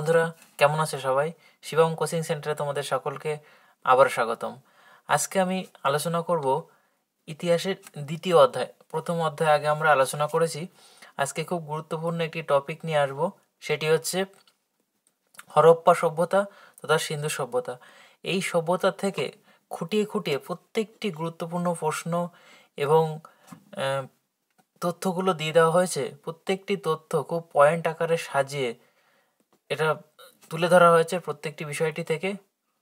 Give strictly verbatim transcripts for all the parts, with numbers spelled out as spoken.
বন্ধুরা, কেমন আছে সবাই? শিবম কোচিং সেন্টারে তোমাদের সকলকে আবার স্বাগতম। আজকে আমি আলোচনা করব ইতিহাসের দ্বিতীয় অধ্যায়। প্রথম অধ্যায় আগে আমরা আলোচনা করেছি। আজকে খুব গুরুত্বপূর্ণ একটি টপিক নিয়ে আসব, সেটি হচ্ছে হরপ্পা সভ্যতা তথা সিন্ধু সভ্যতা। এই সভ্যতা থেকে খুঁটিয়ে খুঁটিয়ে প্রত্যেকটি গুরুত্বপূর্ণ প্রশ্ন এবং তথ্যগুলো দিয়ে দেওয়া হয়েছে। প্রত্যেকটি তথ্য খুব পয়েন্ট আকারে সাজিয়ে এটা তুলে ধরা হয়েছে প্রত্যেকটি বিষয়টি থেকে।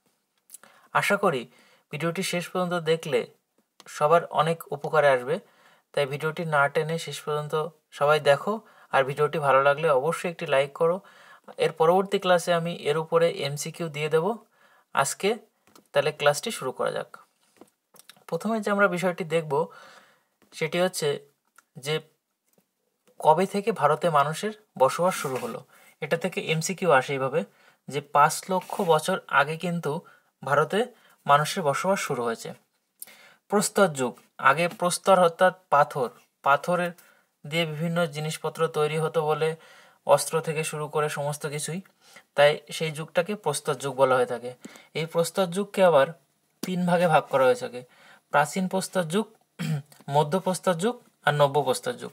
আশা করি ভিডিওটি শেষ পর্যন্ত দেখলে সবার অনেক উপকারে আসবে, তাই ভিডিওটি না টেনে শেষ পর্যন্ত সবাই দেখো। আর ভিডিওটি ভালো লাগলে অবশ্যই একটি লাইক করো। এর পরবর্তী ক্লাসে আমি এর উপরে এমসিকিউ দিয়ে দেব। আজকে তাহলে ক্লাসটি শুরু করা যাক। প্রথমে যে আমরা বিষয়টি দেখব সেটি হচ্ছে যে কবে থেকে ভারতে মানুষের বসবাস শুরু হলো। এটা থেকে এমসিকিউ আসে এইভাবে যে পাঁচ লক্ষ বছর আগে কিন্তু ভারতে মানুষের বসবাস শুরু হয়েছে। প্রস্তর যুগ, আগে প্রস্তর অর্থাৎ পাথর, পাথরের দিয়ে বিভিন্ন জিনিসপত্র তৈরি হতো বলে অস্ত্র থেকে শুরু করে সমস্ত কিছুই, তাই সেই যুগটাকে প্রস্তর যুগ বলা হয়ে থাকে। এই প্রস্তর যুগকে আবার তিন ভাগে ভাগ করা হয়ে থাকে: প্রাচীন প্রস্তর যুগ, মধ্য প্রস্তর যুগ আর নব্য প্রস্তর যুগ।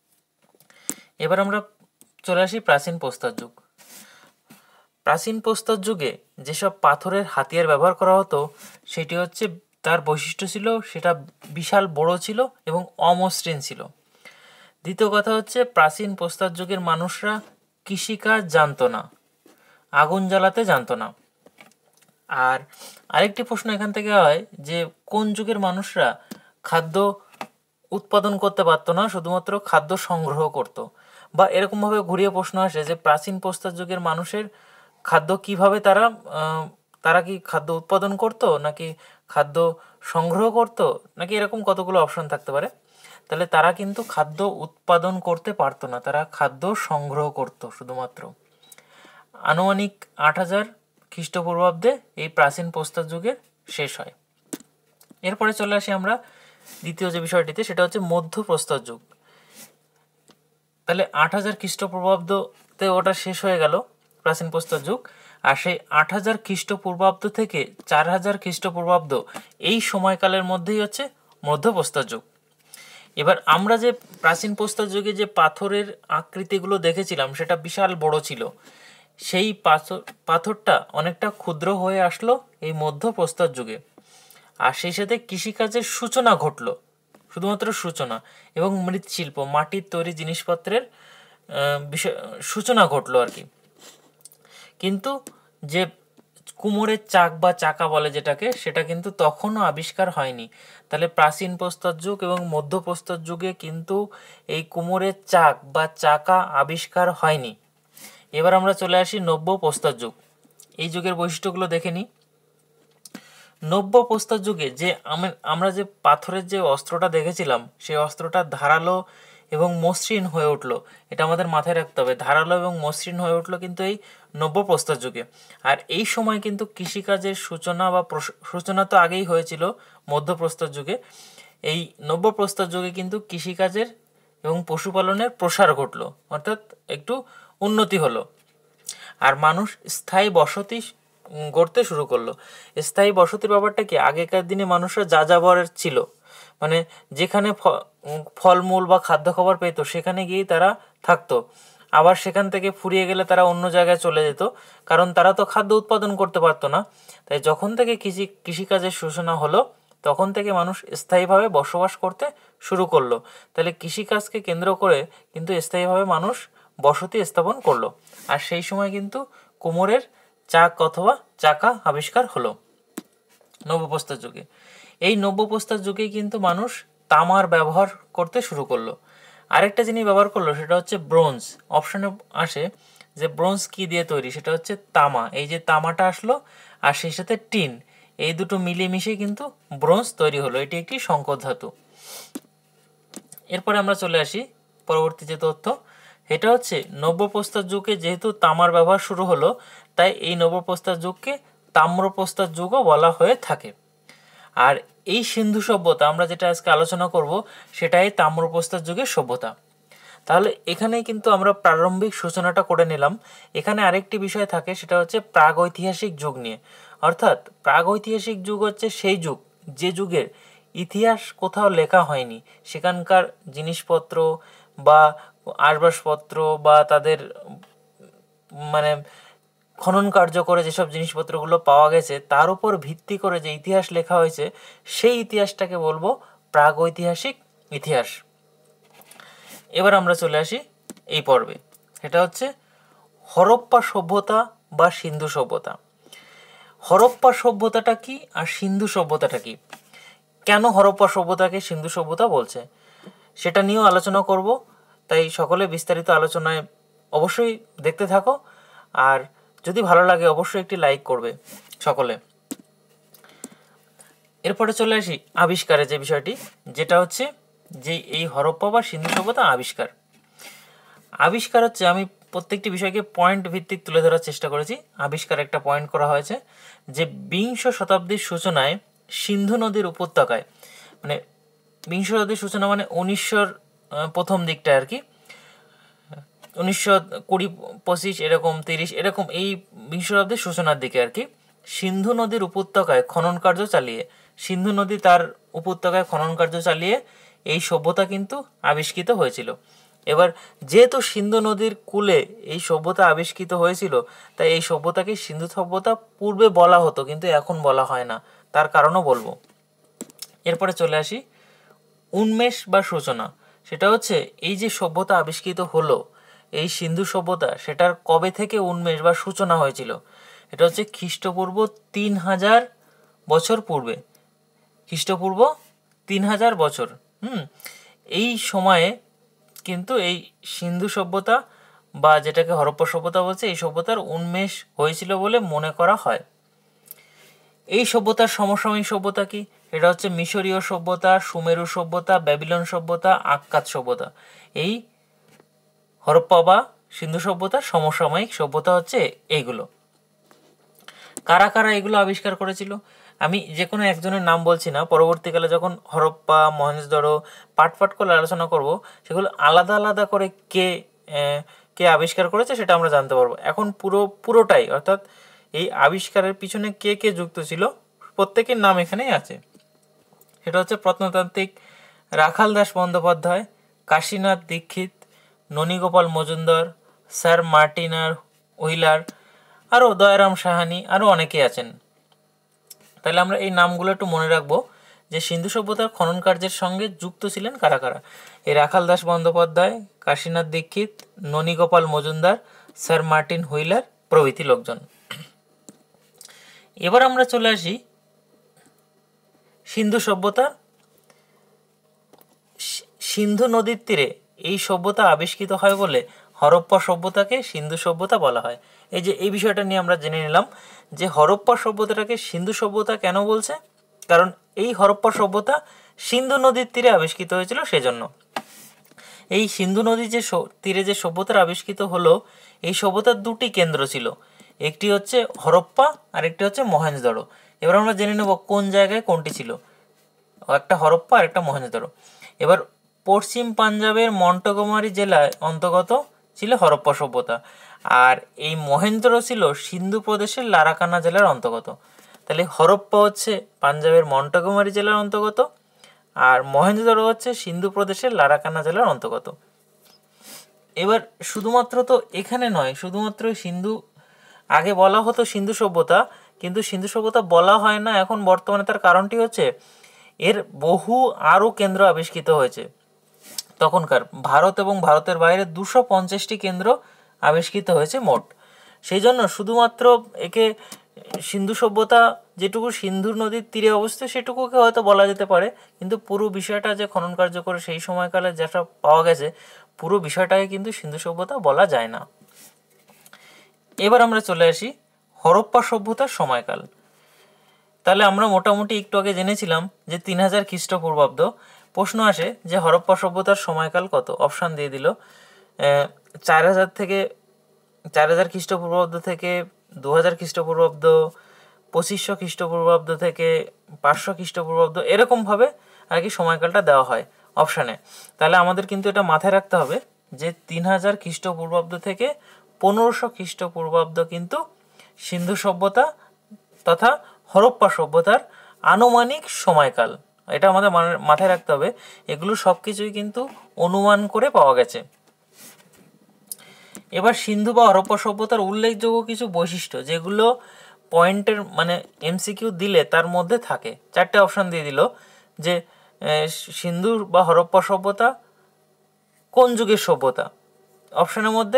এবার আমরা চলে আসি প্রাচীন প্রস্তর যুগ। প্রাচীন প্রস্তর যুগে যেসব পাথরের হাতিয়ার ব্যবহার করা হতো সেটি হচ্ছে, তার বৈশিষ্ট্য ছিল সেটা বিশাল বড় ছিল এবং অমসৃণ ছিল। দ্বিতীয় কথা হচ্ছে, প্রাচীন প্রস্তর যুগের মানুষরা কৃষিকাজ জানতো না, আগুন জ্বালাতে জানতো না। আর আরেকটি প্রশ্ন এখান থেকে হয় যে কোন যুগের মানুষরা খাদ্য উৎপাদন করতে পারতো না, শুধুমাত্র খাদ্য সংগ্রহ করত। বা এরকমভাবে ঘুরিয়ে প্রশ্ন আসে যে প্রাচীন প্রস্তর যুগের মানুষের খাদ্য কিভাবে তারা তারা কি খাদ্য উৎপাদন করত, নাকি খাদ্য সংগ্রহ করত, নাকি এরকম কতগুলো অপশন থাকতে পারে। তাহলে তারা কিন্তু খাদ্য উৎপাদন করতে পারতো না, তারা খাদ্য সংগ্রহ করত শুধুমাত্র। আনুমানিক আট হাজার খ্রিস্টপূর্বাব্দে এই প্রাচীন প্রস্তর যুগের শেষ হয়। এরপরে চলে আসি আমরা দ্বিতীয় যে বিষয়টিতে, সেটা হচ্ছে মধ্য প্রস্তর যুগ। তাহলে আট হাজার খ্রিস্টপূর্বাব্দতে ওটা শেষ হয়ে গেল প্রাচীন প্রস্তর যুগ। আর সেই আট হাজার খ্রিস্টপূর্বাব্দ থেকে চার হাজার খ্রিস্টপূর্বাব্দ এই সময়কালের মধ্যেই হচ্ছে মধ্য প্রস্তর যুগ। এবার আমরা যে প্রাচীন প্রস্তর যুগে যে পাথরের আকৃতিগুলো দেখেছিলাম সেটা বিশাল বড় ছিল, সেই পাথর পাথরটা অনেকটা ক্ষুদ্র হয়ে আসলো এই মধ্য প্রস্তর যুগে। আর সেই সাথে কৃষিকাজের সূচনা ঘটলো, শুধুমাত্র সূচনা, এবং মৃৎশিল্প, মাটির তৈরি জিনিসপত্রের বিষয় সূচনা ঘটলো আর কি। কিন্তু যে কুমোরের চাক বা চাকা বলে যেটাকে, সেটা কিন্তু তখনও আবিষ্কার হয়নি। তাহলে প্রাচীন প্রস্তর যুগ এবং মধ্য প্রস্তর যুগে কিন্তু এই কুমোরের চাক বা চাকা আবিষ্কার হয়নি। এবার আমরা চলে আসি নব্য প্রস্তর যুগ। এই যুগের বৈশিষ্ট্যগুলো দেখে নিই। নব্য প্রস্তর যুগে যে আমরা যে পাথরের যে অস্ত্রটা দেখেছিলাম, সেই অস্ত্রটা ধারালো এবং মসৃণ হয়ে উঠলো। এটা আমাদের মাথায় রাখতে হবে, ধারালো এবং মসৃণ হয়ে উঠলো কিন্তু এই নব্য প্রস্তর যুগে। আর এই সময় কিন্তু কৃষিকাজের সূচনা বা সূচনা তো আগেই হয়েছিল মধ্য প্রস্তর যুগে। এই নব্য প্রস্তর যুগে কিন্তু কৃষিকাজের এবং পশুপালনের প্রসার ঘটলো, অর্থাৎ একটু উন্নতি হলো। আর মানুষ স্থায়ী বসতি গড়তে শুরু করলো। স্থায়ী বসতির ব্যাপারটা কি, আগেকার দিনে মানুষরা যাযাবরের ছিল, মানে যেখানে ফলমূল বা খাদ্য খাবার পেত সেখানে গিয়েই তারা থাকতো। আবার সেখান থেকে ফুরিয়ে গেলে তারা অন্য জায়গায় চলে যেত, কারণ তারা তো খাদ্য উৎপাদন করতে পারতো না। তাই যখন থেকে কৃষি কৃষিকাজের সূচনা হলো তখন থেকে মানুষ স্থায়ীভাবে বসবাস করতে শুরু করলো। তাহলে কৃষিকাজকে কেন্দ্র করে কিন্তু স্থায়ীভাবে মানুষ বসতি স্থাপন করলো। আর সেই সময় কিন্তু কুমোরের চাক অথবা চাকা আবিষ্কার হলো নব্যপ্রস্তর যুগে। এই নব্যপ্রস্তর যুগেই কিন্তু মানুষ তামার ব্যবহার করতে শুরু করলো। আরেকটা জিনিস ব্যবহার করলো, সেটা হচ্ছে ব্রোঞ্জ। অপশনে আসে যে ব্রোঞ্জ কি দিয়ে তৈরি, সেটা হচ্ছে তামা। এই যে তামাটা আসলো আর সেই সাথে টিন, এই দুটো মিলেমিশে কিন্তু ব্রোঞ্জ তৈরি হলো। এটি একটি সংকর ধাতু। এরপরে আমরা চলে আসি পরবর্তী যে তথ্য, এটা হচ্ছে নব্যপ্রস্তর যুগে যেহেতু তামার ব্যবহার শুরু হলো, তাই এই নব্যপ্রস্তর যুগকে তাম্রপ্রস্তর যুগও বলা হয়ে থাকে। আর এই সিন্ধু সভ্যতা আমরা যেটা আজকে আলোচনা করব সেটাই তাম্রপ্রস্তর যুগের সভ্যতা। তাহলে এখানেই কিন্তু আমরা প্রারম্ভিক সূচনাটা করে নিলাম। এখানে আরেকটি বিষয় থাকে, সেটা হচ্ছে প্রাগৈতিহাসিক যুগ নিয়ে। অর্থাৎ প্রাগৈতিহাসিক যুগ হচ্ছে সেই যুগ যে যুগের ইতিহাস কোথাও লেখা হয়নি, সেখানকার জিনিসপত্র বা আসবাবপত্র বা তাদের মানে খনন কার্য করে যেসব জিনিসপত্রগুলো পাওয়া গেছে তার উপর ভিত্তি করে যে ইতিহাস লেখা হয়েছে, সেই ইতিহাসটাকে বলবো প্রাগৈতিহাসিক ইতিহাস। এবার আমরা চলে আসি এই পর্বে, সেটা হচ্ছে হরপ্পা সভ্যতা বা সিন্ধু সভ্যতা। হরপ্পা সভ্যতাটা কি আর সিন্ধু সভ্যতাটা কি, কেন হরপ্পা সভ্যতাকে সিন্ধু সভ্যতা বলছে, সেটা নিয়েও আলোচনা করব। তাই সকলে বিস্তারিত আলোচনায় অবশ্যই দেখতে থাকো, আর যদি ভালো লাগে অবশ্যই একটি লাইক করবে সকলে। এরপরে চলে আসি আবিষ্কারের যে বিষয়টি, যেটা হচ্ছে যে এই হরপ্পা বা সিন্ধু সভ্যতা আবিষ্কার। আবিষ্কার হচ্ছে, আমি প্রত্যেকটি বিষয়কে পয়েন্ট ভিত্তিক তুলে ধরার চেষ্টা করেছি। আবিষ্কার একটা পয়েন্ট করা হয়েছে যে বিংশ শতাব্দীর সূচনায় সিন্ধু নদীর উপত্যকায়, মানে বিংশ শতাব্দীর সূচনা মানে উনিশশোর প্রথম দিকটা আর কি, উনিশশো কুড়ি পঁচিশ এরকম তিরিশ এরকম, এই বিংশ শতাব্দীর সূচনার দিকে আর কি, সিন্ধু নদীর উপত্যকায় খনন কার্য চালিয়ে সিন্ধু নদী তার উপত্যকায় খনন কার্য চালিয়ে এই সভ্যতা কিন্তু আবিষ্কৃত হয়েছিল। এবার যেহেতু সিন্ধু নদীর কূলে এই সভ্যতা আবিষ্কৃত হয়েছিল, তাই এই সভ্যতাকে সিন্ধু সভ্যতা পূর্বে বলা হতো, কিন্তু এখন বলা হয় না, তার কারণও বলবো। এরপরে চলে আসি উন্মেষ বা সূচনা। সেটা হচ্ছে এই যে সভ্যতা আবিষ্কৃত হলো, এই সিন্ধু সভ্যতা, সেটার কবে থেকে উন্মেষ বা সূচনা হয়েছিল, এটা হচ্ছে খ্রিস্টপূর্ব তিন হাজার বছর পূর্বে, খ্রিস্টপূর্ব তিন হাজার বছর হুম এই সময়ে কিন্তু এই সিন্ধু সভ্যতা বা যেটাকে হরপ্পা সভ্যতা বলছে, এই সভ্যতার উন্মেষ হয়েছিল বলে মনে করা হয়। এই সভ্যতার সমসাময়িক সভ্যতা কি, এটা হচ্ছে মিশরীয় সভ্যতা, সুমেরু সভ্যতা, ব্যাবিলন সভ্যতা, আক্কাদ সভ্যতা। এই হরপ্পা বা সিন্ধু সভ্যতার সমসাময়িক সভ্যতা হচ্ছে এইগুলো। কারা কারা এগুলো আবিষ্কার করেছিল, আমি যে কোনো একজনের নাম বলছি না, পরবর্তীকালে যখন হরপ্পা মহেঞ্জোদারো পাট পাট করে আলোচনা করব, সেগুলো আলাদা আলাদা করে কে কে আবিষ্কার করেছে সেটা আমরা জানতে পারবো। এখন পুরো পুরোটাই অর্থাৎ এই আবিষ্কারের পিছনে কে কে যুক্ত ছিল প্রত্যেকের নাম এখানেই আছে। সেটা হচ্ছে প্রত্নতান্ত্রিক Rakhal Das Bandyopadhyay, Kashinath Dikshit, Nanigopal Majumdar, sir Mortimer Wheeler, আরও দয়ারাম সাহানি, আরও অনেকেই আছেন। তাহলে আমরা এই নামগুলো একটু মনে রাখবো যে সিন্ধু সভ্যতার খনন কার্যের সঙ্গে যুক্ত ছিলেন কারা কারা। এই Rakhal Das Bandyopadhyay, Kashinath Dikshit, Nanigopal Majumdar, sir Martin Wheeler প্রভৃতি লোকজন। এবার আমরা চলে আসি সিন্ধু সভ্যতা। সিন্ধু নদীর তীরে এই সভ্যতা আবিষ্কৃত হয় বলে হরপ্পা সভ্যতাকে সিন্ধু সভ্যতা বলা হয়। এই যে এই বিষয়টা নিয়ে আমরা জেনে নিলাম যে হরপ্পা সভ্যতাটাকে সিন্ধু সভ্যতা কেন বলছে, কারণ এই হরপ্পা সভ্যতা সিন্ধু নদীর তীরে আবিষ্কৃত হয়েছিল সেজন্য। এই সিন্ধু নদীর যে তীরে যে সভ্যতার আবিষ্কৃত হলো, এই সভ্যতার দুটি কেন্দ্র ছিল, একটি হচ্ছে হরপ্পা আর একটি হচ্ছে মহেঞ্জোদারো। এবার আমরা জেনে নেব কোন জায়গায় কোনটি ছিল, একটা হরপ্পা আর একটা মহেঞ্জোদারো। এবার পশ্চিম পাঞ্জাবের মন্টগোমারি জেলায় অন্তর্গত ছিল হরপ্পা সভ্যতা, আর এই মহেঞ্জোদারো ছিল সিন্ধু প্রদেশের লারাকানা জেলার অন্তর্গত। তাহলে হরপ্পা হচ্ছে পাঞ্জাবের মন্টগোমারি জেলার অন্তর্গত, আর মহেঞ্জোদারো হচ্ছে সিন্ধু প্রদেশের লারাকানা জেলার অন্তর্গত। এবার শুধুমাত্র তো এখানে নয়, শুধুমাত্র সিন্ধু, আগে বলা হতো সিন্ধু সভ্যতা, কিন্তু সিন্ধু সভ্যতা বলা হয় না এখন বর্তমানে। তার কারণটি হচ্ছে এর বহু আরও কেন্দ্র আবিষ্কৃত হয়েছে। তখনকার ভারত এবং ভারতের বাইরে দুশো পঞ্চাশটি কেন্দ্র আবিষ্কৃত হয়েছে মোট। সেই জন্য শুধুমাত্র একে সিন্ধু সভ্যতা, যেটুকু সিন্ধু নদীর তীরে অবস্থিত সেটুকুকে হয়তো বলা যেতে পারে, কিন্তু পুরো বিষয়টা যে খনন কার্য করে সেই সময়কালে যেটা পাওয়া গেছে, পুরো বিষয়টাকে কিন্তু সিন্ধু সভ্যতা বলা যায় না। এবার আমরা চলে আসি হরপ্পা সভ্যতার সময়কাল। তাহলে আমরা মোটামুটি একটু আগে জেনেছিলাম যে তিন হাজার খ্রিস্টপূর্বাব্দ। প্রশ্ন আসে যে হরপ্পা সভ্যতার সময়কাল কত, অপশান দিয়ে দিল চার হাজার থেকে চার হাজার খ্রিস্টপূর্বাব্দ থেকে দু হাজার খ্রিস্টপূর্বাব্দ, পঁচিশশো খ্রিস্টপূর্বাব্দ থেকে পাঁচশো খ্রিস্টপূর্বাব্দ, এরকমভাবে আর কি সময়কালটা দেওয়া হয় অপশানে। তাহলে আমাদের কিন্তু এটা মাথায় রাখতে হবে যে তিন হাজার খ্রিস্টপূর্বাব্দ থেকে পনেরোশো খ্রিস্টপূর্বাব্দ কিন্তু সিন্ধু সভ্যতা তথা হরপ্পা সভ্যতার আনুমানিক সময়কাল। এটা আমাদের মাথায় রাখতে হবে, এগুলো সব কিছুই কিন্তু অনুমান করে পাওয়া গেছে। এবার সিন্ধু বা হরপ্পা সভ্যতার উল্লেখযোগ্য কিছু বৈশিষ্ট্য যেগুলো পয়েন্টের মানে এমসিকিউ দিলে তার মধ্যে থাকে। চারটে অপশান দিয়ে দিল যে সিন্ধু বা হরপ্পা সভ্যতা কোন যুগের সভ্যতা। অপশানের মধ্যে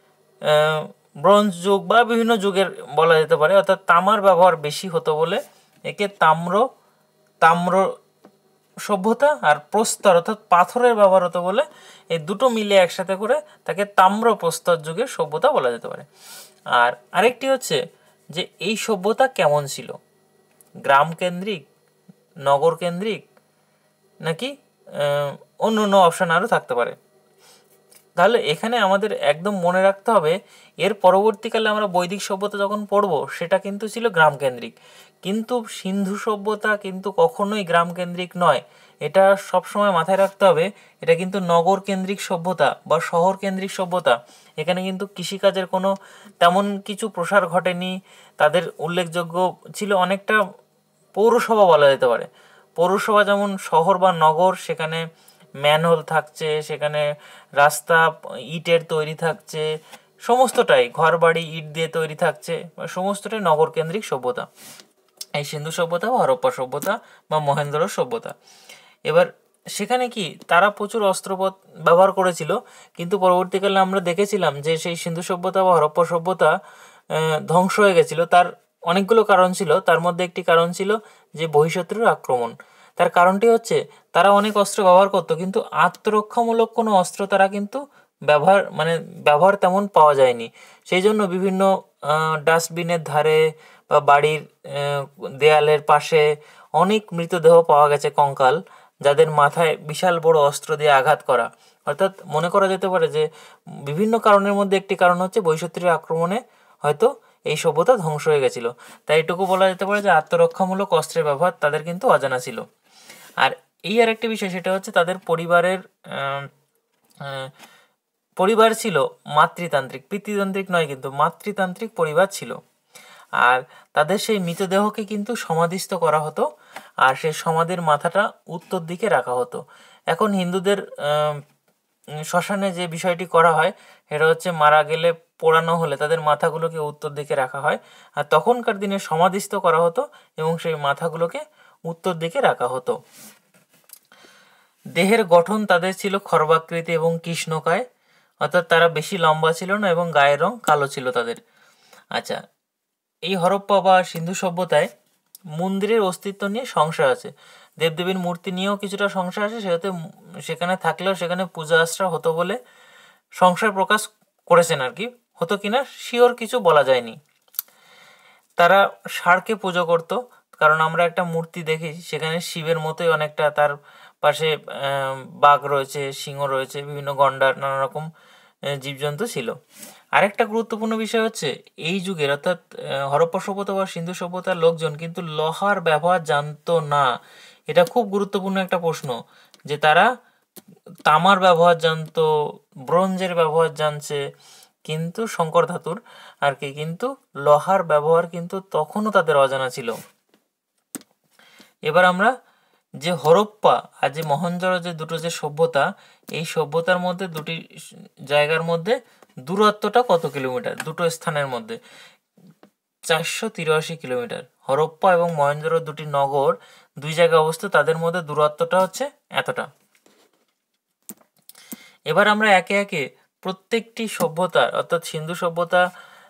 ব্রোঞ্জ যুগ বা বিভিন্ন যুগের বলা যেতে পারে, অর্থাৎ তামার ব্যবহার বেশি হতো বলে একে তাম্র তাম্র সভ্যতা, আর প্রস্তর অর্থাৎ পাথরের ব্যবহার হতো বলে এই দুটো মিলে একসাথে করে তাকে তাম্র প্রস্তর যুগের সভ্যতা বলা যেতে পারে। আর আরেকটি হচ্ছে যে এই সভ্যতা কেমন ছিল, গ্রাম কেন্দ্রিক, নগর কেন্দ্রিক, নাকি অন্য অন্য অপশান আরও থাকতে পারে। তাহলে এখানে আমাদের একদম মনে রাখতে হবে এর পরবর্তীকালে আমরা বৈদিক সভ্যতা যখন পড়ব সেটা কিন্তু ছিল গ্রামকেন্দ্রিক, কিন্তু সিন্ধু সভ্যতা কিন্তু কখনোই গ্রামকেন্দ্রিক নয়। এটা সবসময় মাথায় রাখতে হবে, এটা কিন্তু নগর কেন্দ্রিক সভ্যতা বা শহর কেন্দ্রিক সভ্যতা। এখানে কিন্তু কৃষিকাজের কোনো তেমন কিছু প্রসার ঘটেনি, তাদের উল্লেখযোগ্য ছিল অনেকটা পৌরসভা বলা যেতে পারে। পৌরসভা যেমন শহর বা নগর, সেখানে ম্যানহোল থাকছে, সেখানে রাস্তা ইটের তৈরি থাকছে, সমস্তটাই ঘর বাড়ি ইট দিয়ে তৈরি থাকছে, সমস্তটাই নগর কেন্দ্রিক সভ্যতা এই সিন্ধু সভ্যতা বা হরপ্পা সভ্যতা বা মহেন্দ্র সভ্যতা। এবার সেখানে কি তারা প্রচুর অস্ত্রপথ ব্যবহার করেছিল, কিন্তু পরবর্তীকালে আমরা দেখেছিলাম যে সেই সিন্ধু সভ্যতা বা হরপ্পা সভ্যতা ধ্বংস হয়ে গেছিল। তার অনেকগুলো কারণ ছিল, তার মধ্যে একটি কারণ ছিল যে বহিঃশত্রুর আক্রমণ। তার কারণটি হচ্ছে তারা অনেক অস্ত্র ব্যবহার করতো, কিন্তু আত্মরক্ষামূলক কোনো অস্ত্র তারা কিন্তু ব্যবহার মানে ব্যবহার তেমন পাওয়া যায়নি। সেই জন্য বিভিন্ন ডাস্টবিনের ধারে বা বাড়ির দেয়ালের পাশে অনেক মৃতদেহ পাওয়া গেছে, কঙ্কাল, যাদের মাথায় বিশাল বড় অস্ত্র দিয়ে আঘাত করা। অর্থাৎ মনে করা যেতে পারে যে বিভিন্ন কারণের মধ্যে একটি কারণ হচ্ছে বহিঃশত্রুর আক্রমণে হয়তো এই সভ্যতা ধ্বংস হয়ে গেছিলো। তাই এটুকু বলা যেতে পারে যে আত্মরক্ষামূলক অস্ত্রের ব্যবহার তাদের কিন্তু অজানা ছিল। আর এই আর একটি বিষয়, সেটা হচ্ছে তাদের পরিবারের পরিবার ছিল মাতৃতান্ত্রিক, পিতৃতান্ত্রিক নয়, কিন্তু মাতৃতান্ত্রিক পরিবার ছিল। আর তাদের সেই মৃতদেহকে কিন্তু সমাধিস্থ করা হতো, আর সেই সমাধির মাথাটা উত্তর দিকে রাখা হতো। এখন হিন্দুদের শ্মশানে যে বিষয়টি করা হয় সেটা হচ্ছে মারা গেলে পোড়ানো হলে তাদের মাথাগুলোকে উত্তর দিকে রাখা হয়, আর তখনকার দিনে সমাধিস্থ করা হতো এবং সেই মাথাগুলোকে উত্তর দিকে রাখা হতো। দেহের গঠন তাদের ছিল খর্বাকৃতি এবং কৃষ্ণকায়, অর্থাৎ তারা বেশি লম্বা ছিল না এবং গায়ের রং কালো ছিল তাদের। আচ্ছা, এই হরপ্পা বা সিন্ধু সভ্যতায় মন্দিরের অস্তিত্ব নিয়ে সংশয় আছে, দেবদেবীর মূর্তি নিয়েও কিছুটা সংশয় আছে, সেহেতু সেখানে থাকলেও সেখানে পূজা আশ্রা হতো বলে সংশয় প্রকাশ করেছেন আর কি। হতো কিনা শিওর কিছু বলা যায়নি। তারা ষাঁড়কে পুজো করত, কারণ আমরা একটা মূর্তি দেখি সেখানে শিবের মতোই অনেকটা, তার পাশে বাঘ রয়েছে, সিংহ রয়েছে, বিভিন্ন গন্ডার, নানা রকম জীবজন্তু ছিল। আরেকটা গুরুত্বপূর্ণ বিষয় হচ্ছে এই যুগের অর্থাৎ হরপ্পা সভ্যতা বা সিন্ধু সভ্যতার লোকজন কিন্তু লোহার ব্যবহার জানতো না। এটা খুব গুরুত্বপূর্ণ একটা প্রশ্ন, যে তারা তামার ব্যবহার জানতো, ব্রোঞ্জের ব্যবহার জানছে, কিন্তু শঙ্কর ধাতুর আর কি, কিন্তু লোহার ব্যবহার কিন্তু তখনও তাদের অজানা ছিল। এবার আমরা যে হরপ্পা আর যে মহেঞ্জোর যে দুটো যে সভ্যতা, এই সভ্যতার মধ্যে দুটি জায়গার মধ্যে দূরত্বটা কত কিলোমিটার, দুটো স্থানের মধ্যে চারশো তিরাশি কিলোমিটার। হরপ্পা এবং মহেঞ্জোর দুটি নগর দুই জায়গায় অবস্থিত, তাদের মধ্যে দূরত্বটা হচ্ছে এতটা। এবার আমরা একে একে প্রত্যেকটি সভ্যতার অর্থাৎ সিন্ধু সভ্যতা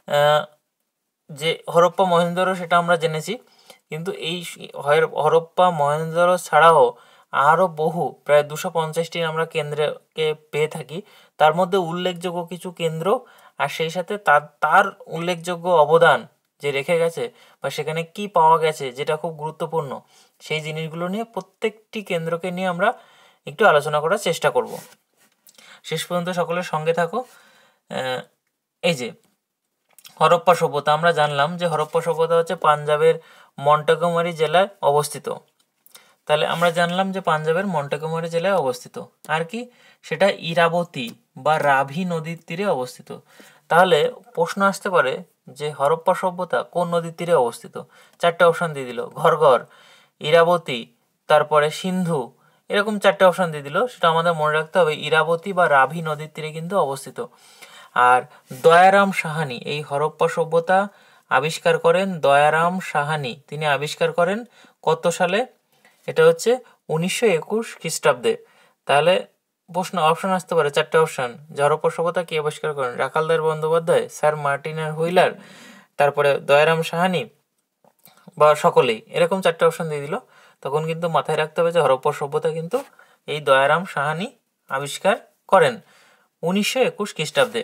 যে হরপ্পা মহেঞ্জোর সেটা আমরা জেনেছি, কিন্তু এই হরপ্পা মহেঞ্জোর ছাড়াও আরও বহু প্রায় দুশো পঞ্চাশটি আমরা কেন্দ্রকে পেয়ে থাকি। তার মধ্যে উল্লেখযোগ্য কিছু কেন্দ্র আর সেই সাথে তার তার উল্লেখযোগ্য অবদান যে রেখে গেছে বা সেখানে কি পাওয়া গেছে যেটা খুব গুরুত্বপূর্ণ, সেই জিনিসগুলো নিয়ে প্রত্যেকটি কেন্দ্রকে নিয়ে আমরা একটু আলোচনা করার চেষ্টা করব। শেষ পর্যন্ত সকলের সঙ্গে থাকো। এই যে হরপ্পা সভ্যতা, আমরা জানলাম যে হরপ্পা সভ্যতা হচ্ছে পাঞ্জাবের মন্টগোমারি জেলায় অবস্থিত। তাহলে আমরা জানলাম যে পাঞ্জাবের মন্টেগোমেরি জেলায় অবস্থিত। আর কি, সেটা ইরাবতী বা রাভি নদীর তীরে অবস্থিত। তাহলে প্রশ্ন আসতে পারে যে হরপ্পা সভ্যতা কোন নদীর তীরে অবস্থিত? চারটে অপশান দিয়ে দিল, ঘরঘর, ইরাবতী, তারপরে সিন্ধু, এরকম চারটে অপশান দিয়ে দিল। সেটা আমাদের মনে রাখতে হবে ইরাবতী বা রাভি নদীর তীরে কিন্তু অবস্থিত। আর দয়ারাম সাহানি এই হরপ্পা সভ্যতা আবিষ্কার করেন দয়ারাম সাহানি। তিনি আবিষ্কার করেন কত সালে? এটা হচ্ছে উনিশশো একুশ খ্রিস্টাব্দে। তাহলে প্রশ্ন অপশন আসতে পারে চারটে অপশন, যে হরপ্পা সভ্যতা কি আবিষ্কার করেন? Rakhaldas Bandyopadhyay, sir Mortimer Wheeler, তারপরে দয়ারাম সাহানি, বা সকলেই। এরকম চারটে অপশন দিয়ে দিল। তখন কিন্তু মাথায় রাখতে হবে যে হরপ্পা সভ্যতা কিন্তু এই দয়ারাম সাহানি আবিষ্কার করেন উনিশশো একুশ খ্রিস্টাব্দে।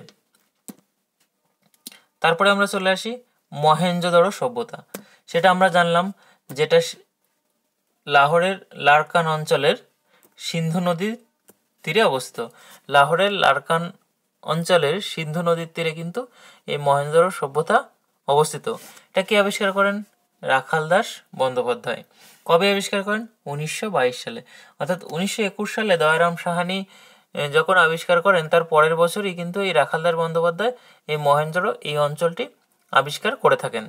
তারপরে আমরা চলে আসি মহেঞ্জোদড়ো সভ্যতা। সেটা আমরা জানলাম যেটা লাহোরের লারকান অঞ্চলের সিন্ধু নদীর তীরে অবস্থিত। লাহোরের লারকান অঞ্চলের সিন্ধু নদীর তীরে কিন্তু এই মহেঞ্জোদড়ো সভ্যতা অবস্থিত। এটা কে আবিষ্কার করেন? রাখালদাস বন্দ্যোপাধ্যায়। কবে আবিষ্কার করেন? উনিশশো বাইশ সালে। অর্থাৎ উনিশশো একুশ সালে দয়ারাম সাহানি যখন আবিষ্কার করেন তার পরের বছরই কিন্তু এই রাখালদাস বন্দ্যোপাধ্যায় এই মহেঞ্জোদড়ো এই অঞ্চলটি আবিষ্কার করে থাকেন।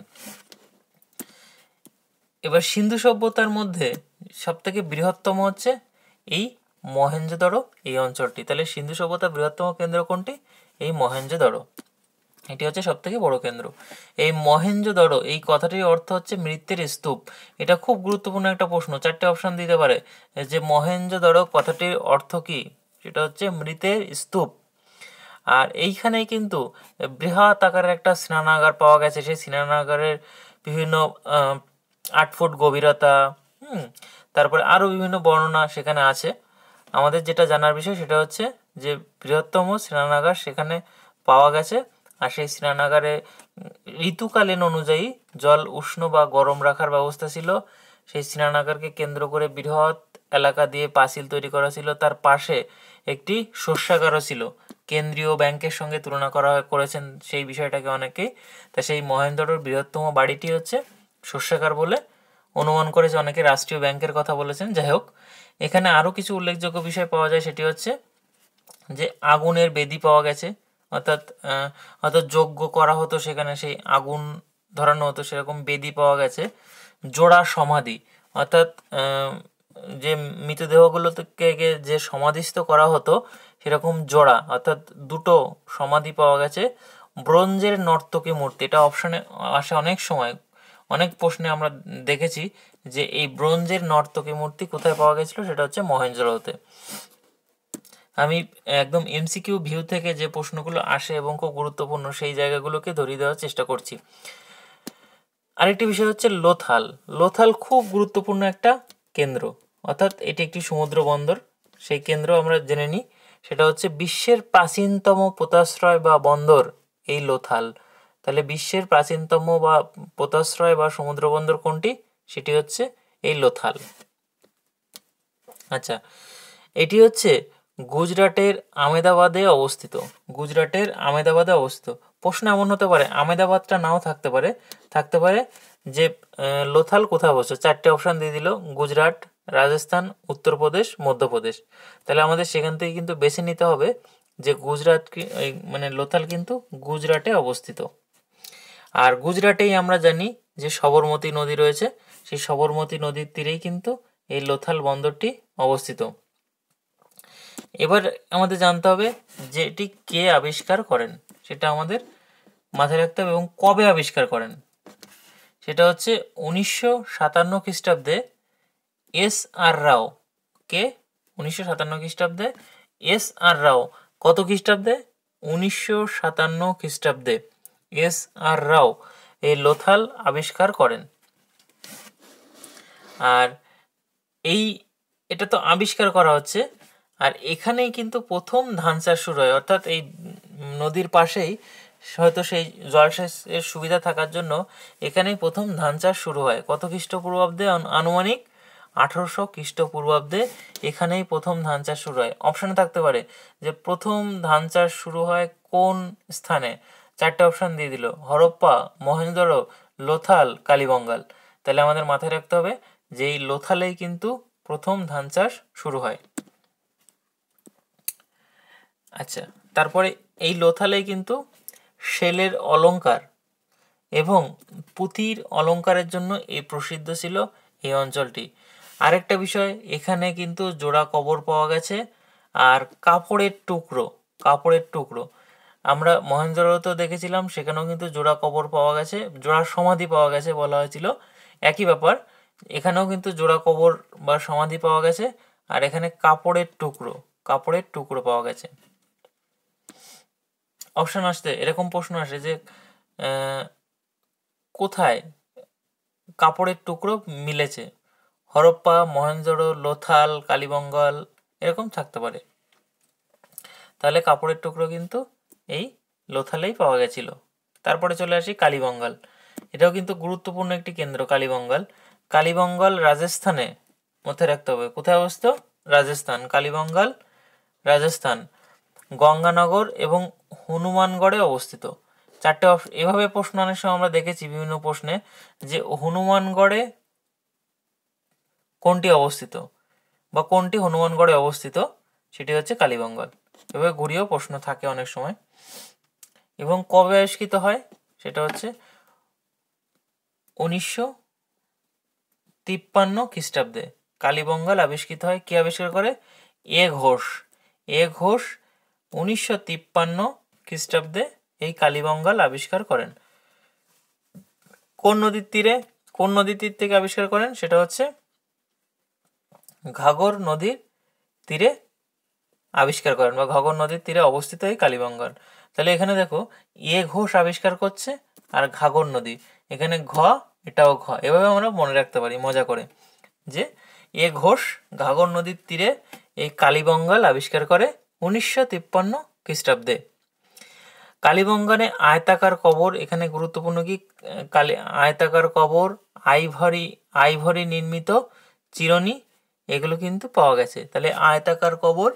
এবার সিন্ধু সভ্যতার মধ্যে সব থেকে বৃহত্তম হচ্ছে এই মহেঞ্জোদড়ো এই অঞ্চলটি। তাহলে সিন্ধু সভ্যতার বৃহত্তম কেন্দ্র কোনটি? এই মহেঞ্জোদড়ো, এটি হচ্ছে সব থেকে বড় কেন্দ্র। এই মহেঞ্জোদড়ো এই কথাটির অর্থ হচ্ছে মৃতের স্তূপ। এটা খুব গুরুত্বপূর্ণ একটা প্রশ্ন, চারটে অপশন দিতে পারে যে মহেঞ্জোদড়ো কথাটির অর্থ কি? সেটা হচ্ছে মৃতের স্তূপ। আর এইখানেই কিন্তু বৃহৎ আকারের একটা স্নানাগার পাওয়া গেছে। সেই স্নানাগারের বিভিন্ন আট ফুট গভীরতা, হুম তারপরে আরও বিভিন্ন বর্ণনা সেখানে আছে। আমাদের যেটা জানার বিষয় সেটা হচ্ছে যে বৃহত্তম স্নানাগার সেখানে পাওয়া গেছে। আর সেই স্নানাগারে ঋতুকালীন অনুযায়ী জল উষ্ণ বা গরম রাখার ব্যবস্থা ছিল। সেই স্নানাগারকে কেন্দ্র করে বৃহৎ এলাকা দিয়ে পাঁচিল তৈরি করা ছিল। তার পাশে একটি শস্যাগারও ছিল। কেন্দ্রীয় ব্যাংকের সঙ্গে তুলনা করা করেছেন সেই বিষয়টাকে অনেকেই। তা সেই মহেঞ্জোদড়োর বৃহত্তম বাড়িটি হচ্ছে শস্যাগার বলে অনুমান করেছে অনেকে, রাষ্ট্রীয় ব্যাংকের কথা বলেছেন। যাই হোক, এখানে আরও কিছু উল্লেখযোগ্য বিষয় পাওয়া যায়। সেটি হচ্ছে যে আগুনের বেদি পাওয়া গেছে, অর্থাৎ অর্থাৎ যজ্ঞ করা হতো সেখানে, সেই আগুন ধরানো হতো সেরকম বেদি পাওয়া গেছে। জোড়া সমাধি, অর্থাৎ যে মৃতদেহগুলোকে যে সমাধিস্থ করা হতো সেরকম জোড়া অর্থাৎ দুটো সমাধি পাওয়া গেছে। ব্রোঞ্জের নর্তকী মূর্তি, এটা অপশানে আসে অনেক সময়, অনেক প্রশ্নে আমরা দেখেছি যে এই ব্রোঞ্জের নর্তকী মূর্তি কোথায় পাওয়া গেছিল, সেটা হচ্ছে মহেঞ্জোদড়োতে। আমি একদম এমসিকিউ ভিউ থেকে যে প্রশ্নগুলো আসে এবং খুব গুরুত্বপূর্ণ সেই জায়গাগুলোকে ধরিয়ে দেওয়ার চেষ্টা করছি। আরেকটি বিষয় হচ্ছে লোথাল। লোথাল খুব গুরুত্বপূর্ণ একটা কেন্দ্র, অর্থাৎ এটি একটি সমুদ্র বন্দর। সেই কেন্দ্র আমরা জেনে নিই, সেটা হচ্ছে বিশ্বের প্রাচীনতম পোতাশ্রয় বা বন্দর এই লোথাল। তাহলে বিশ্বের প্রাচীনতম বা পোতাশ্রয় বা সমুদ্র বন্দর কোনটি? সেটি হচ্ছে এই লোথাল। আচ্ছা, এটি হচ্ছে গুজরাটের আমেদাবাদে অবস্থিত। গুজরাটের আমেদাবাদে অবস্থিত। প্রশ্ন এমন হতে পারে আমেদাবাদটা নাও থাকতে পারে, থাকতে পারে যে লোথাল কোথায় অবস্থিত। চারটে অপশান দিয়ে দিল, গুজরাট, রাজস্থান, উত্তরপ্রদেশ, মধ্যপ্রদেশ। তাহলে আমাদের সেখান থেকে কিন্তু বেছে নিতে হবে যে গুজরাট মানে লোথাল কিন্তু গুজরাটে অবস্থিত। আর গুজরাটেই আমরা জানি যে সবরমতী নদী রয়েছে, সেই সবরমতী নদীর তীরেই কিন্তু এই লোথাল বন্দরটি অবস্থিত। এবার আমাদের জানতে হবে যে এটি কে আবিষ্কার করেন, সেটা আমাদের মাথায় রাখতে হবে, এবং কবে আবিষ্কার করেন। সেটা হচ্ছে উনিশশো সাতান্ন খ্রিস্টাব্দে এস আর রাও। কে? উনিশশো সাতান্ন খ্রিস্টাব্দে এস আর রাও। কত খ্রিস্টাব্দে? উনিশশো সাতান্ন খ্রিস্টাব্দে এস আর রাও এই লোথাল আবিষ্কার করেন। আর এই এটা তো আবিষ্কার করা হচ্ছে, আর এখানেই কিন্তু প্রথম ধান চাষ শুরু হয়। অর্থাৎ এই নদীর পাশেই হয়তো সেই জলসেচের সুবিধা থাকার জন্য এখানেই প্রথম ধান চাষ শুরু হয়। কত খ্রিস্টপূর্বাব্দে? আনুমানিক আঠারোশো খ্রিস্টপূর্বাব্দে এখানেই প্রথম ধান চাষ শুরু হয়। অপশানে থাকতে পারে যে প্রথম ধান চাষ শুরু হয় কোন স্থানে। চারটে অপশান দিয়ে দিল, হরপ্পা, মহেঞ্জোদড়ো, লোথাল, কালীবঙ্গাল। তাহলে আমাদের মাথায় রাখতে হবে যে এই লোথালেই কিন্তু প্রথম ধান চাষ শুরু হয়। আচ্ছা, তারপরে এই লোথালে কিন্তু শেলের অলঙ্কার এবং পুঁতির অলঙ্কারের জন্য এই প্রসিদ্ধ ছিল এই অঞ্চলটি। আরেকটা বিষয়, এখানে কিন্তু জোড়া কবর পাওয়া গেছে আর কাপড়ের টুকরো কাপড়ের টুকরো আমরা মহেঞ্জোদারোতে দেখেছিলাম, সেখানেও কিন্তু জোড়া কবর পাওয়া গেছে, জোড়া সমাধি পাওয়া গেছে বলা হয়েছিল, একই ব্যাপার। এখানেও কিন্তু জোড়া কবর বা সমাধি পাওয়া গেছে, আর এখানে কাপড়ের টুকরো কাপড়ের টুকরো পাওয়া গেছে। অপশন আসতে এরকম প্রশ্ন আসে যে কোথায় কাপড়ের টুকরো মিলেছে, হরপ্পা, মহেঞ্জোদড়ো, লোথাল, কালীবঙ্গাল, এরকম থাকতে পারে। তাহলে কাপড়ের টুকরো কিন্তু এই লোথালেই পাওয়া গেছিল। তারপরে চলে আসি কালীবঙ্গাল। এটাও কিন্তু গুরুত্বপূর্ণ একটি কেন্দ্র কালীবঙ্গাল। কালীবঙ্গাল রাজস্থানে, মধ্যে রাখতে হবে কোথায় অবস্থিত, রাজস্থান। কালীবঙ্গাল রাজস্থান, গঙ্গানগর এবং হনুমানগড়ে অবস্থিত। চারটে অপশন। এভাবে প্রশ্ন অনেক সময় আমরা দেখেছি বিভিন্ন প্রশ্নে যে হনুমানগড়ে কোনটি অবস্থিত বা কোনটি হনুমানগড়ে অবস্থিত, সেটি হচ্ছে কালীবঙ্গাল। এভাবে ঘুরিয়েও প্রশ্ন থাকে অনেক সময়। এবং কবে আবিষ্কৃত হয়, সেটা হচ্ছে উনিশশো তিপ্পান্ন খ্রিস্টাব্দে কালীবঙ্গাল আবিষ্কৃত হয়। কে আবিষ্কার করে? এ ঘোষ এ ঘোষ উনিশশো তিপ্পান্ন খ্রিস্টাব্দে এই কালীবঙ্গাল আবিষ্কার করেন। কোন নদীর তীরে কোন নদীর তীর থেকে আবিষ্কার করেন? সেটা হচ্ছে ঘাঘর নদীর তীরে আবিষ্কার করেন বা ঘাঘর নদীর তীরে অবস্থিত এই কালীবঙ্গাল। তাহলে এখানে দেখো, এ ঘোষ আবিষ্কার করছে আর ঘাঘর নদী, এখানে ঘ, এটাও ঘ। এভাবে আমরা মনে রাখতে পারি মজা করে যে এ ঘোষ ঘাঘর নদীর তীরে এই কালীবঙ্গাল আবিষ্কার করে উনিশশো তিপ্পান্ন খ্রিস্টাব্দে। কালীবঙ্গালে আয়তাকার কবর, এখানে গুরুত্বপূর্ণ কি, কালী আয়তাকার কবর, আইভরি আইভরি নির্মিত চিরুনি, এগুলো কিন্তু পাওয়া গেছে। তাহলে আয়তাকার কবর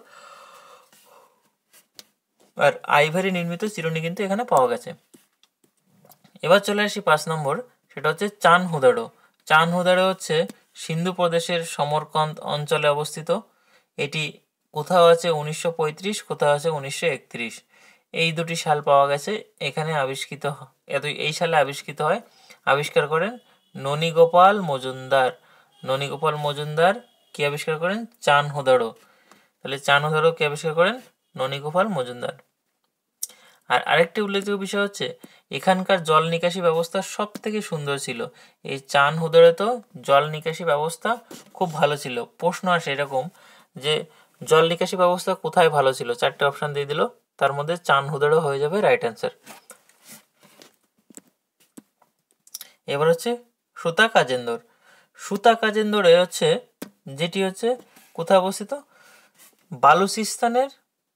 আর আইভরি নির্মিত চিরুনি কিন্তু এখানে পাওয়া গেছে। এবার চলে আসি পাঁচ নম্বর, সেটা হচ্ছে চান হুদাড়ো। চান হুদাড়ো হচ্ছে সিন্ধু প্রদেশের সমরকন্দ অঞ্চলে অবস্থিত। এটি কোথাও আছে উনিশশো পঁয়ত্রিশ, কোথাও আছে উনিশশো একত্রিশ, এই দুটি সাল পাওয়া গেছে। এখানে আবিষ্কৃত এত এই সালে আবিষ্কৃত হয়। আবিষ্কার করেন ননীগোপাল মজুমদার। ননীগোপাল মজুমদার কি আবিষ্কার করেন? চান হুদাড়ো। তাহলে চান হুদাড়ো কি আবিষ্কার করেন? ননীগোপাল মজুমদার। আর আরেকটি উল্লেখযোগ্য বিষয় হচ্ছে এখানকার জল নিকাশি ব্যবস্থা সব থেকে সুন্দর ছিল। এই চান হুদাড়োতেও জল নিকাশি ব্যবস্থা খুব ভালো ছিল। প্রশ্ন আসে এরকম যে জল নিকাশি ব্যবস্থা কোথায় ভালো ছিল, চারটে অপশন দিয়ে দিল, তার মধ্যে চান হুদাড়ো হয়ে যাবে রাইট অ্যান্সার। এবার হচ্ছে সুতা কাজেন্দর। সুতা কাজেন্দরে হচ্ছে যেটি হচ্ছে কোথায় অবস্থিত? বালুচিস্তানের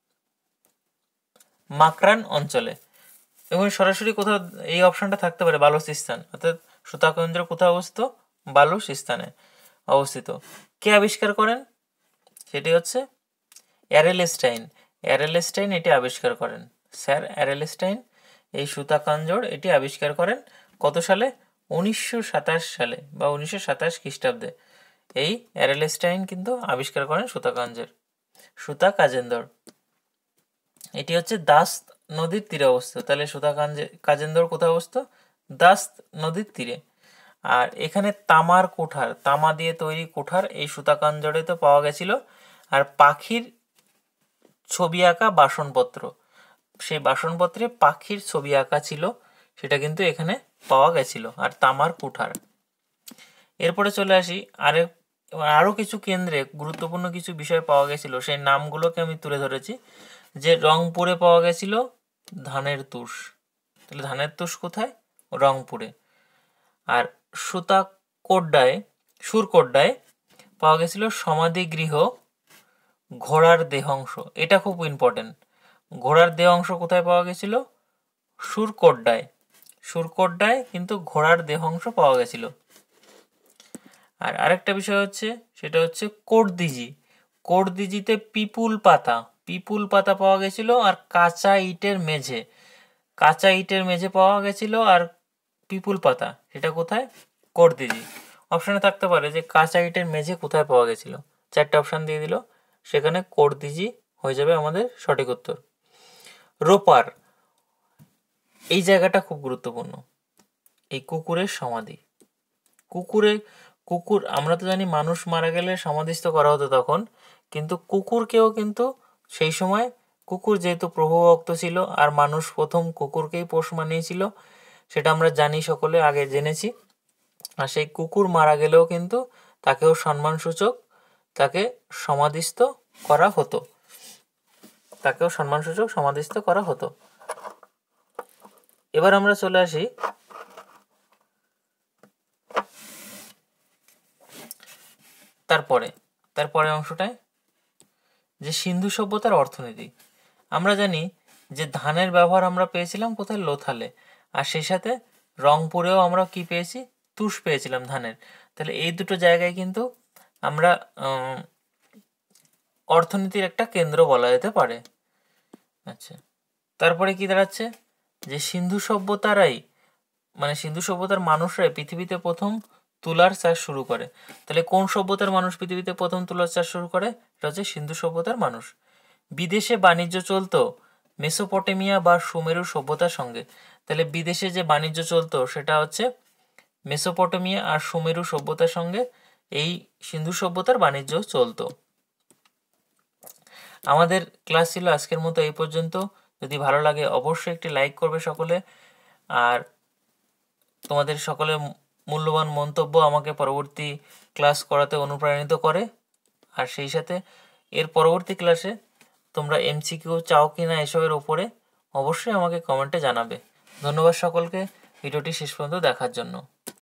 মাকরান অঞ্চলে। এবং সরাসরি কোথাও এই অপশনটা থাকতে পারে বালুচিস্তান, অর্থাৎ সুতা কেন্দ্র কোথায় অবস্থিত? বালুচিস্তানে অবস্থিত। কে আবিষ্কার করেন? সেটি হচ্ছে অ্যারেলস্টাইন। অ্যারেলস্টাইন এটি আবিষ্কার করেন, স্যার অ্যারেলস্টাইন এই সুতা কাঞ্জর এটি আবিষ্কার করেন কত সালে? উনিশশো সাতাশ সালে বা উনিশশো সাতাশ খ্রিস্টাব্দে এই অ্যারেলস্টাইন কিন্তু আবিষ্কার করেন সুতা কাঞ্জর সুতা কাজেন্দর। এটি হচ্ছে দাস নদীর তীরে অবস্থিত। তাহলে সুতা কাজেন্দর কোথায় অবস্থিত? দাস নদীর তীরে। আর এখানে তামার কুঠার, তামা দিয়ে তৈরি কুঠার এই সুতা কাঞ্জরে তো পাওয়া গেছিল। আর পাখির ছবি আঁকা বাসনপত্র, সেই বাসনপত্রে পাখির ছবি আঁকা ছিল, সেটা কিন্তু এখানে পাওয়া গেছিল। আর তামার কুঠার। এরপরে চলে আসি আরে আরও কিছু কেন্দ্রে গুরুত্বপূর্ণ কিছু বিষয় পাওয়া গেছিল, সেই নামগুলোকে আমি তুলে ধরেছি। যে রংপুরে পাওয়া গেছিল ধানের তুষ। তাহলে ধানের তুষ কোথায়? রংপুরে। আর সুতাকোড্ডায় সুরকোড্ডায় পাওয়া গেছিল সমাধিগৃহ ঘোড়ার দেহাংশ। এটা খুব ইম্পর্টেন্ট। ঘোড়ার দেহাংশ কোথায় পাওয়া গেছিল? সুরকোড্ডায়। সুরকোড্ডায় কিন্তু ঘোড়ার দেহাংশ পাওয়া গেছিল। আর আরেকটা বিষয় হচ্ছে সেটা হচ্ছে কোটদিজি। কোটদিজিতে পিপুল পাতা পিপুল পাতা পাওয়া গেছিল আর কাঁচা ইটের মেঝে কাঁচা ইটের মেঝে পাওয়া গেছিল আর পিপুল পাতা, সেটা কোথায়? কোটদিজি। অপশানে থাকতে পারে যে কাঁচা ইটের মেঝে কোথায় পাওয়া গেছিল, চারটে অপশান দিয়ে দিল, সেখানে কোর্দিজি হয়ে যাবে আমাদের সঠিক উত্তর। রোপার, এই জায়গাটা খুব গুরুত্বপূর্ণ, এই কুকুরের সমাধি। কুকুরে কুকুর আমরা তো জানি মানুষ মারা গেলে সমাধিস্থ করা হতো তখন, কিন্তু কুকুরকেও কিন্তু সেই সময়, কুকুর যেহেতু প্রভুভক্ত ছিল আর মানুষ প্রথম কুকুরকেই পোষ মানিয়েছিল, সেটা আমরা জানি, সকলে আগে জেনেছি। আর সেই কুকুর মারা গেলেও কিন্তু তাকেও সম্মানসূচক তাকে সমাধিস্থ করা হতো, তাকেও সম্মানসূচক সমাধিস্থ করা হতো। এবার আমরা চলে আসি তারপরে তারপরে অংশটায়, যে সিন্ধু সভ্যতার অর্থনীতি। আমরা জানি যে ধানের ব্যবহার আমরা পেয়েছিলাম কোথায়, লোথালে, আর সেই সাথে রংপুরেও আমরা কি পেয়েছি, তুষ পেয়েছিলাম ধানের। তাহলে এই দুটো জায়গায় কিন্তু আমরা অর্থনীতির একটা কেন্দ্র বলা যেতে পারে। আচ্ছা, তারপরে কি দাঁড়াচ্ছে, যে সিন্ধু সভ্যতারাই মানে সিন্ধু সভ্যতার মানুষরাই পৃথিবীতে প্রথম তুলার চাষ শুরু করে। তাহলে কোন সভ্যতার মানুষ পৃথিবীতে প্রথম তুলার চাষ শুরু করে, এটা হচ্ছে সিন্ধু সভ্যতার মানুষ। বিদেশে বাণিজ্য চলতো মেসোপটেমিয়া বা সুমেরু সভ্যতার সঙ্গে। তাহলে বিদেশে যে বাণিজ্য চলতো সেটা হচ্ছে মেসোপটেমিয়া আর সুমেরু সভ্যতার সঙ্গে এই সিন্ধু সভ্যতার বাণিজ্য চলতো। আমাদের ক্লাস ছিল আজকের মতো এই পর্যন্ত। যদি ভালো লাগে অবশ্যই একটি লাইক করবে সকলে, আর তোমাদের সকলের মূল্যবান মন্তব্য আমাকে পরবর্তী ক্লাস করাতে অনুপ্রাণিত করে। আর সেই সাথে এর পরবর্তী ক্লাসে তোমরা এমসিকিউ চাও কি না এসবের ওপরে অবশ্যই আমাকে কমেন্টে জানাবে। ধন্যবাদ সকলকে ভিডিওটি শেষ পর্যন্ত দেখার জন্য।